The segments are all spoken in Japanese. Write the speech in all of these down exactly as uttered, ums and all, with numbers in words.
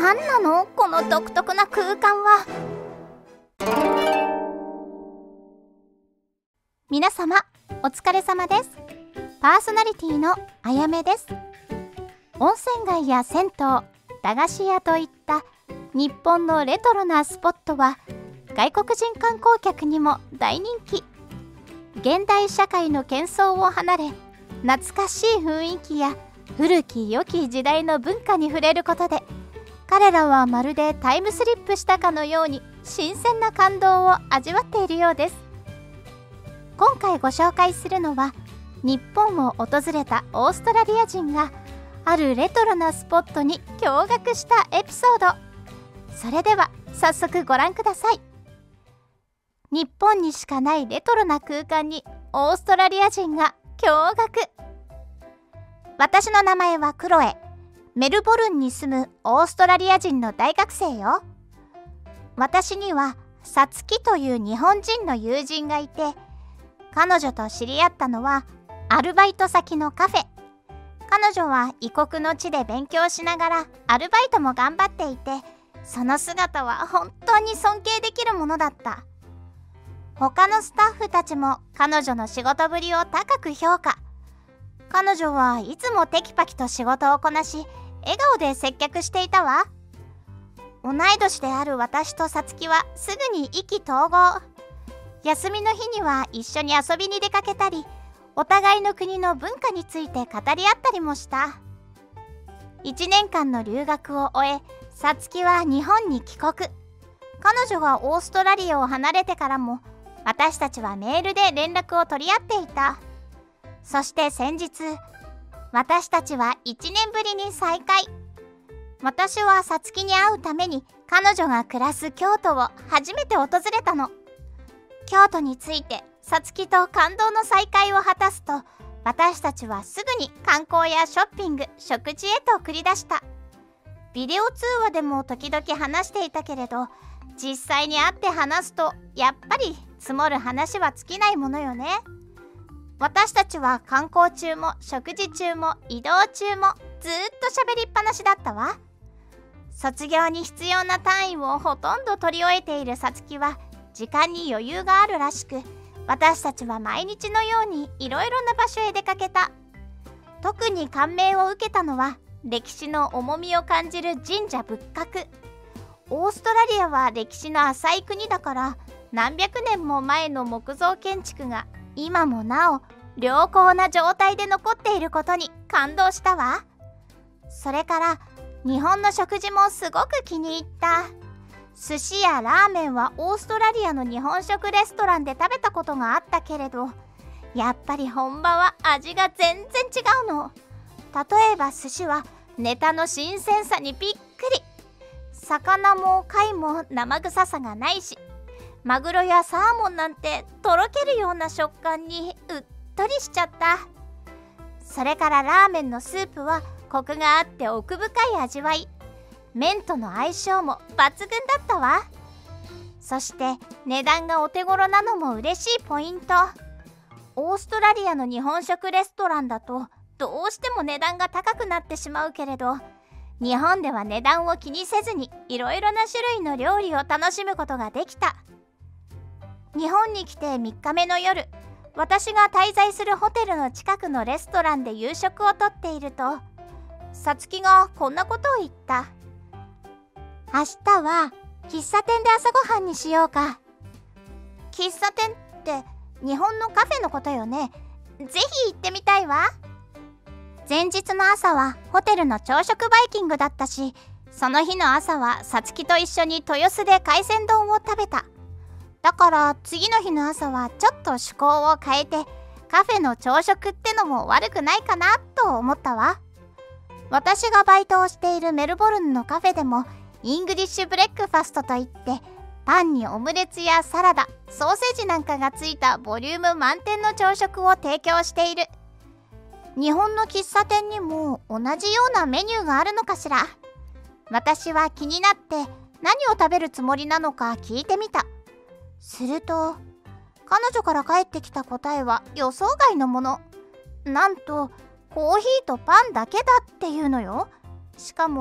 何なのこの独特な空間は。皆様お疲れ様です。パーソナリティのあやめです。温泉街や銭湯、駄菓子屋といった日本のレトロなスポットは外国人観光客にも大人気。現代社会の喧騒を離れ、懐かしい雰囲気や古き良き時代の文化に触れることで、彼らはまるでタイムスリップしたかのように新鮮な感動を味わっているようです。今回ご紹介するのは、日本を訪れたオーストラリア人があるレトロなスポットに驚愕したエピソード。それでは早速ご覧ください。日本にしかないレトロな空間にオーストラリア人が驚愕。私の名前はクロエ。メルボルンに住むオーストラリア人の大学生よ。私にはサツキという日本人の友人がいて、彼女と知り合ったのはアルバイト先のカフェ。彼女は異国の地で勉強しながらアルバイトも頑張っていて、その姿は本当に尊敬できるものだった。他のスタッフたちも彼女の仕事ぶりを高く評価。彼女はいつもテキパキと仕事をこなし、笑顔で接客していたわ。同い年である私とサツキはすぐに意気投合。休みの日には一緒に遊びに出かけたり、お互いの国の文化について語り合ったりもした。いちねんかんの留学を終え、サツキは日本に帰国。彼女がオーストラリアを離れてからも、私たちはメールで連絡を取り合っていた。そして先日、私たちはいちねんぶりに再会。私はサツキに会うために彼女が暮らす京都を初めて訪れたの。京都についてサツキと感動の再会を果たすと、私たちはすぐに観光やショッピング、食事へと繰り出した。ビデオ通話でも時々話していたけれど、実際に会って話すとやっぱり積もる話は尽きないものよね。私たちは観光中も食事中も移動中もずーっと喋りっぱなしだったわ。卒業に必要な単位をほとんど取り終えているサツキは時間に余裕があるらしく、私たちは毎日のようにいろいろな場所へ出かけた。特に感銘を受けたのは歴史の重みを感じる神社仏閣。オーストラリアは歴史の浅い国だから、何百年も前の木造建築が今もなお良好な状態で残っていることに感動したわ。それから日本の食事もすごく気に入った。寿司やラーメンはオーストラリアの日本食レストランで食べたことがあったけれど、やっぱり本場は味が全然違うの。例えば寿司はネタの新鮮さにびっくり。魚も貝も生臭さがないし、マグロやサーモンなんてとろけるような食感にうっとりしちゃった。それからラーメンのスープはコクがあって奥深い味わい。麺との相性も抜群だったわ。そして値段がお手頃なのも嬉しいポイント。オーストラリアの日本食レストランだとどうしても値段が高くなってしまうけれど、日本では値段を気にせずにいろいろな種類の料理を楽しむことができた。日本に来てみっかめの夜、私が滞在するホテルの近くのレストランで夕食をとっていると、サツキがこんなことを言った。明日は喫茶店で朝ごはんにしようか。喫茶店って日本のカフェのことよね。ぜひ行ってみたいわ。前日の朝はホテルの朝食バイキングだったし、その日の朝はサツキと一緒に豊洲で海鮮丼を食べた。だから次の日の朝はちょっと趣向を変えてカフェの朝食ってのも悪くないかなと思ったわ。私がバイトをしているメルボルンのカフェでもイングリッシュブレックファストといって、パンにオムレツやサラダ、ソーセージなんかがついたボリューム満点の朝食を提供している。日本の喫茶店にも同じようなメニューがあるのかしら。私は気になって何を食べるつもりなのか聞いてみた。すると彼女から返ってきた答えは予想外のもの。なんとコーヒーとパンだけだっていうのよ。しかも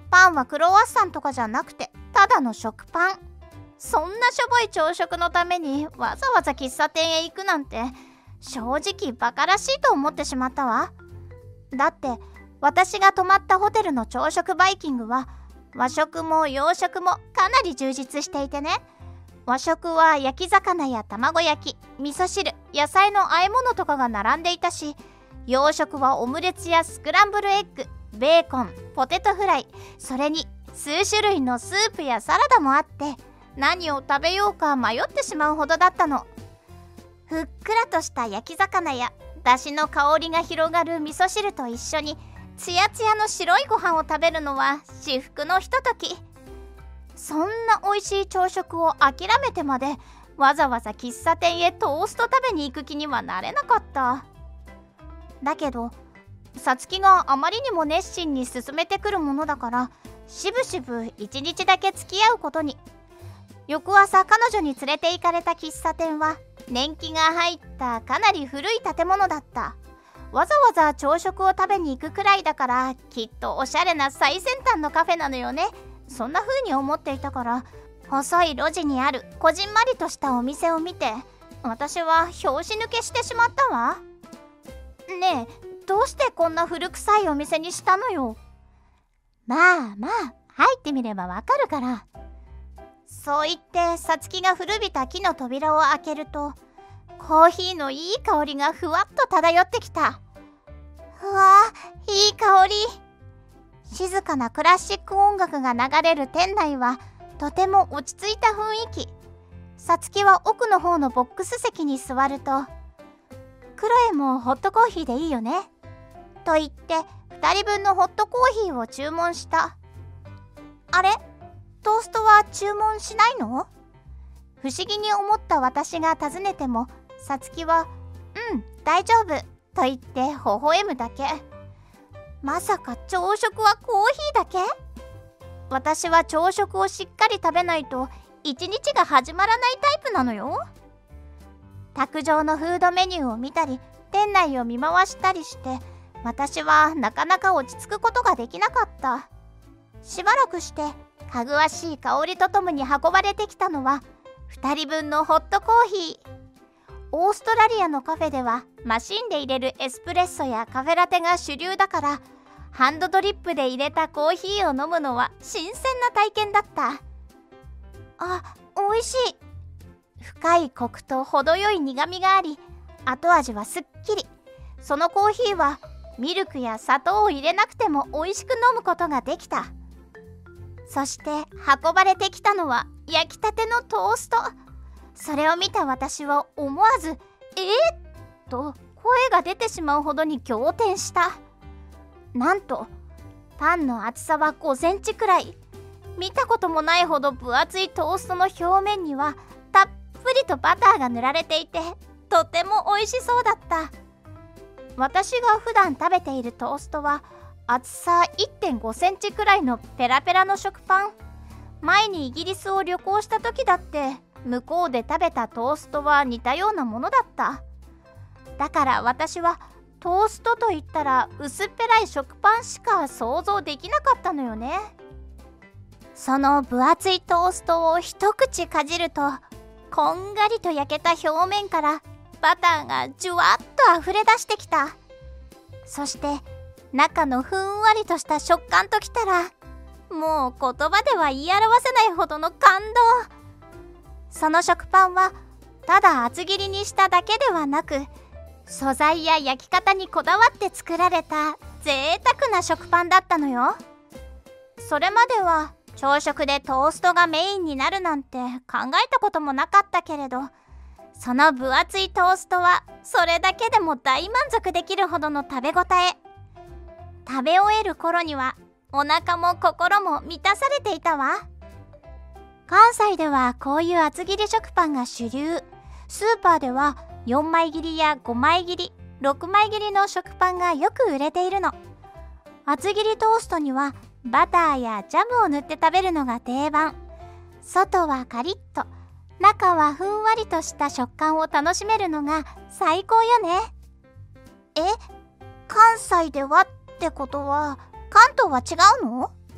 パンはクロワッサンとかじゃなくてただの食パン。そんなしょぼい朝食のためにわざわざ喫茶店へ行くなんて正直バカらしいと思ってしまったわ。だって私が泊まったホテルの朝食バイキングは和食も洋食もかなり充実していてね。和食は焼き魚や卵焼き、味噌汁、野菜の和え物とかが並んでいたし、洋食はオムレツやスクランブルエッグ、ベーコン、ポテトフライ、それに数種類のスープやサラダもあって、何を食べようか迷ってしまうほどだったの。ふっくらとした焼き魚やだしの香りが広がる味噌汁と一緒につやつやの白いご飯を食べるのは至福のひととき。そんな美味しい朝食を諦めてまでわざわざ喫茶店へトースト食べに行く気にはなれなかった。だけどさつきがあまりにも熱心に勧めてくるものだからしぶしぶ一日だけ付き合うことに。翌朝彼女に連れて行かれた喫茶店は年季が入ったかなり古い建物だった。わざわざ朝食を食べに行くくらいだからきっとおしゃれな最先端のカフェなのよね。そんな風に思っていたから、細い路地にあるこじんまりとしたお店を見て私は拍子抜けしてしまったわ。ねえ、どうしてこんな古臭いお店にしたのよ。まあまあ入ってみればわかるから。そう言ってさつきが古びた木の扉を開けるとコーヒーのいい香りがふわっと漂ってきた。うわー、いい香り。静かなクラシック音楽が流れる店内はとても落ち着いた雰囲気。さつきは奥の方のボックス席に座ると、クロエもホットコーヒーでいいよねと言ってふたりぶんのホットコーヒーを注文した。あれ、トーストは注文しないの？不思議に思った私が尋ねてもさつきは「うん大丈夫」と言って微笑むだけ。まさか朝食はコーヒーだけ？私は朝食をしっかり食べないと一日が始まらないタイプなのよ。卓上のフードメニューを見たり店内を見回したりして私はなかなか落ち着くことができなかった。しばらくしてかぐわしい香りとともに運ばれてきたのはふたりぶんのホットコーヒー。オーストラリアのカフェではマシンで入れるエスプレッソやカフェラテが主流だからハンドドリップで入れたコーヒーを飲むのは新鮮な体験だった。あ、おいしい。深いコクと程よい苦みがあり後味はすっきり。そのコーヒーはミルクや砂糖を入れなくても美味しく飲むことができた。そして運ばれてきたのは焼きたてのトースト。それを見た私は思わず「えー?」と声が出てしまうほどに仰天した。なんとパンの厚さはごセンチくらい。見たこともないほど分厚いトーストの表面にはたっぷりとバターが塗られていてとても美味しそうだった。私が普段食べているトーストは厚さ いってんごセンチくらいのペラペラの食パン。前にイギリスを旅行した時だって向こうで食べたトーストは似たようなものだった。だから私はトーストといったら薄っぺらい食パンしか想像できなかったのよね。その分厚いトーストを一口かじるとこんがりと焼けた表面からバターがじゅわっとあふれ出してきた。そして中のふんわりとした食感ときたらもう言葉では言い表せないほどの感動。その食パンはただ厚切りにしただけではなく素材や焼き方にこだわって作られた贅沢な食パンだったのよ。それまでは朝食でトーストがメインになるなんて考えたこともなかったけれど、その分厚いトーストはそれだけでも大満足できるほどの食べ応え。食べ終える頃にはお腹も心も満たされていたわ。関西ではこういう厚切り食パンが主流。スーパーではよんまい切りやごまい切り、ろくまい切りの食パンがよく売れているの。厚切りトーストにはバターやジャムを塗って食べるのが定番。外はカリッと、中はふんわりとした食感を楽しめるのが最高よね。え、関西ではってことは関東は違うの？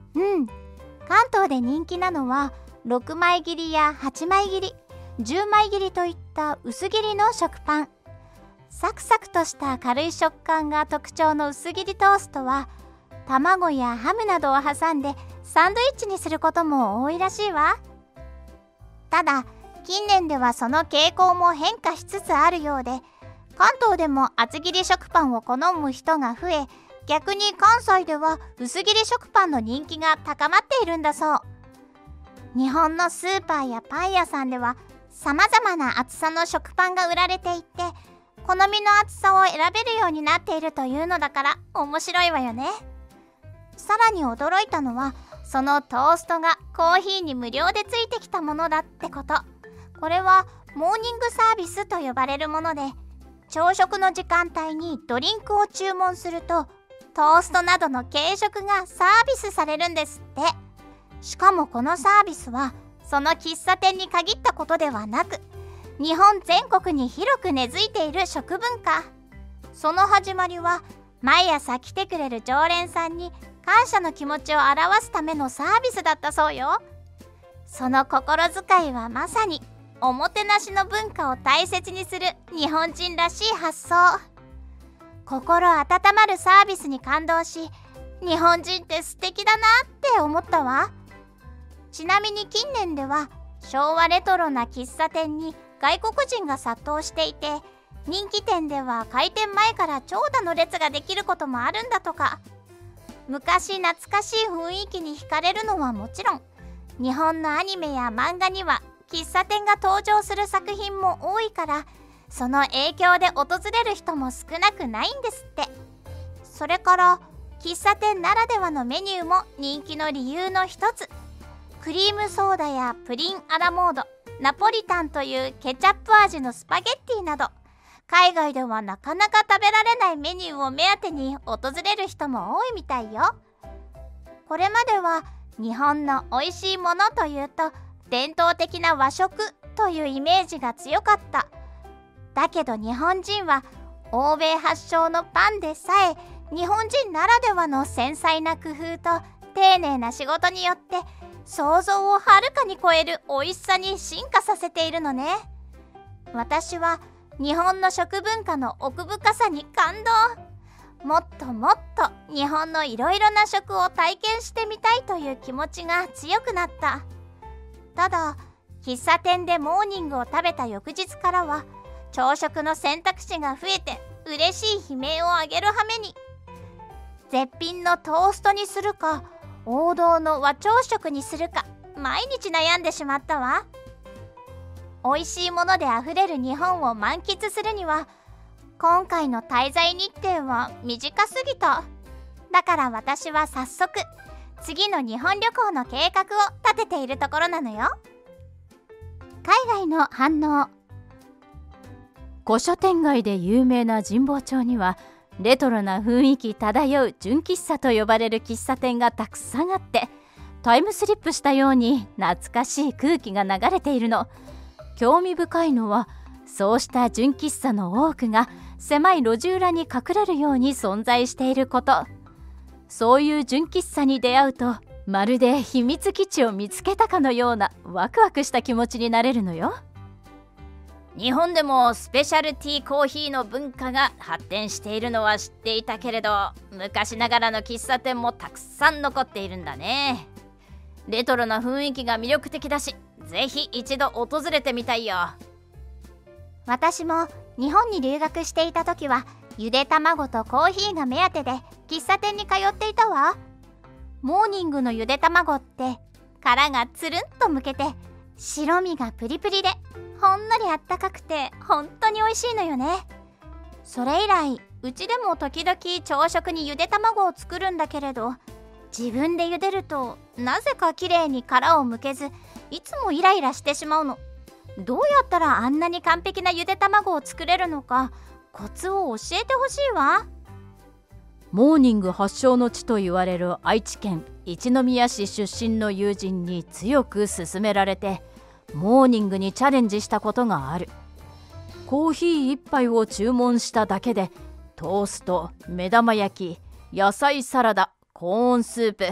うん、関東で人気なのはろくまい切りやはちまい切り、じゅうまい切りといった薄切りの食パン。サクサクとした軽い食感が特徴の薄切りトーストは、卵やハムなどを挟んでサンドイッチにすることも多いらしいわ。ただ近年ではその傾向も変化しつつあるようで、関東でも厚切り食パンを好む人が増え、逆に関西では薄切り食パンの人気が高まっているんだそう。日本のスーパーやパン屋さんではさまざまな厚さの食パンが売られていて、好みの厚さを選べるようになっているというのだから面白いわよね。さらに驚いたのは、そのトーストがコーヒーに無料でついてきたものだってこと。これはモーニングサービスと呼ばれるもので、朝食の時間帯にドリンクを注文するとトーストなどの軽食がサービスされるんですって。しかもこのサービスはその喫茶店に限ったことではなく、日本全国に広く根付いている食文化。その始まりは毎朝来てくれる常連さんに感謝の気持ちを表すためのサービスだったそうよ。その心遣いはまさにおもてなしの文化を大切にする日本人らしい発想。心温まるサービスに感動し、日本人って素敵だなって思ったわ。ちなみに近年では昭和レトロな喫茶店に外国人が殺到していて、人気店では開店前から長蛇の列ができることもあるんだとか。昔懐かしい雰囲気に惹かれるのはもちろん、日本のアニメや漫画には喫茶店が登場する作品も多いから、その影響で訪れる人も少なくないんですって。それから喫茶店ならではのメニューも人気の理由の一つ。クリームソーダやプリンアラモード、ナポリタンというケチャップ味のスパゲッティなど、海外ではなかなか食べられないメニューを目当てに訪れる人も多いみたいよ。これまでは日本の美味しいものというと伝統的な和食というイメージが強かった。だけど日本人は欧米発祥のパンでさえ、日本人ならではの繊細な工夫と丁寧な仕事によって想像をはるかに超える美味しさに進化させているのね。私は日本の食文化の奥深さに感動。もっともっと日本のいろいろな食を体験してみたいという気持ちが強くなった。ただ喫茶店でモーニングを食べた翌日からは朝食の選択肢が増えて嬉しい悲鳴を上げる羽目に。絶品のトーストにするか王道の和朝食にするか毎日悩んでしまったわ。美味しいものであふれる日本を満喫するには今回の滞在日程は短すぎた。だから私は早速次の日本旅行の計画を立てているところなのよ。海外の反応。 古書店街で有名な神保町にはレトロな雰囲気漂う純喫茶と呼ばれる喫茶店がたくさんあって、タイムスリップしたように懐かしい空気が流れているの。興味深いのはそうした純喫茶の多くが狭い路地裏に隠れるように存在していること。そういう純喫茶に出会うとまるで秘密基地を見つけたかのようなワクワクした気持ちになれるのよ。 日本でもスペシャルティーコーヒーの文化が発展しているのは知っていたけれど、昔ながらの喫茶店もたくさん残っているんだね。レトロな雰囲気が魅力的だし、ぜひ一度訪れてみたいよ。 私も日本に留学していた時はゆで卵とコーヒーが目当てで喫茶店に通っていたわ。モーニングのゆで卵って殻がつるんとむけて白身がプリプリでほんのりあったかくて本当に美味しいのよね。それ以来うちでも時々朝食にゆで卵を作るんだけれど、自分で茹でるとなぜかきれいに殻をむけず、いつもイライラしてしまうの。どうやったらあんなに完璧なゆで卵を作れるのかコツを教えてほしいわ。 モーニング発祥の地と言われる愛知県一宮市出身の友人に強く勧められてモーニングにチャレンジしたことがある。コーヒー一杯を注文しただけでトースト、目玉焼き、野菜サラダ、コーンスープ、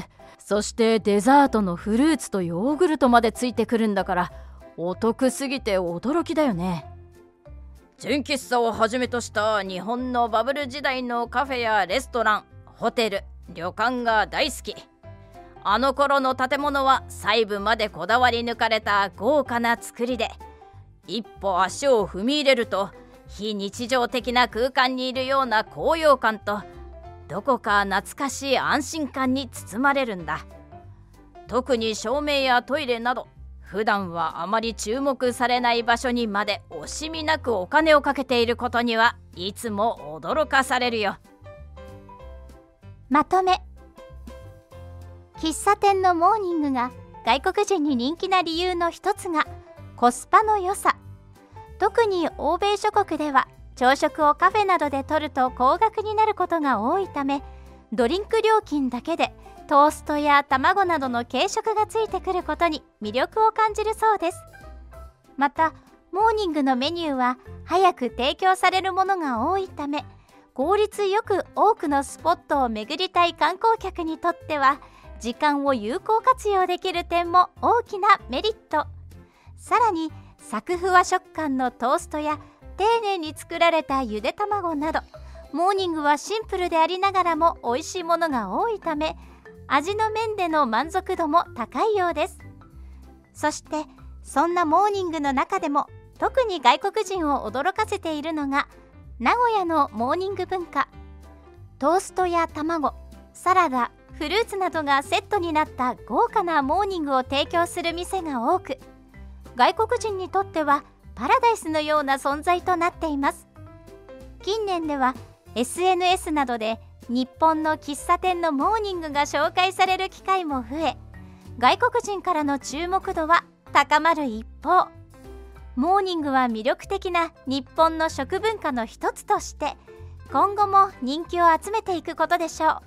そしてデザートのフルーツとヨーグルトまでついてくるんだから、お得すぎて驚きだよね。 純喫茶をはじめとした日本のバブル時代のカフェやレストラン、ホテル、旅館が大好き。あの頃の建物は細部までこだわり抜かれた豪華な造りで、一歩足を踏み入れると非日常的な空間にいるような高揚感と、どこか懐かしい安心感に包まれるんだ。特に照明やトイレなど普段はあまり注目されない場所にまで惜しみなくお金をかけていることにはいつも驚かされるよ。 まとめ。喫茶店のモーニングが外国人に人気な理由の一つがコスパの良さ。特に欧米諸国では朝食をカフェなどで取ると高額になることが多いため、ドリンク料金だけでトーストや卵などの軽食がついてくることに魅力を感じるそうです。またモーニングのメニューは早く提供されるものが多いため、効率よく多くのスポットを巡りたい観光客にとっては時間を有効活用できる点も大きなメリット。さらにサクふわ食感のトーストや丁寧に作られたゆで卵など、モーニングはシンプルでありながらも美味しいものが多いため、味の面での満足度も高いようです。そしてそんなモーニングの中でも特に外国人を驚かせているのが名古屋のモーニング文化。トーストや卵、サラダ、フルーツなどがセットになった豪華なモーニングを提供する店が多く、外国人にとってはパラダイスのような存在となっています。近年では エスエヌエス などで日本の喫茶店のモーニングが紹介される機会も増え、外国人からの注目度は高まる一方、モーニングは魅力的な日本の食文化の一つとして今後も人気を集めていくことでしょう。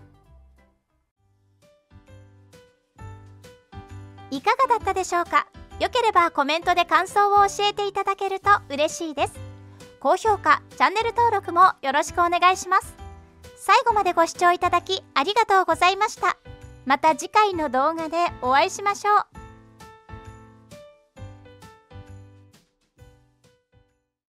いかがだったでしょうか。よければコメントで感想を教えていただけると嬉しいです。高評価、チャンネル登録もよろしくお願いします。最後までご視聴いただきありがとうございました。また次回の動画でお会いしましょう。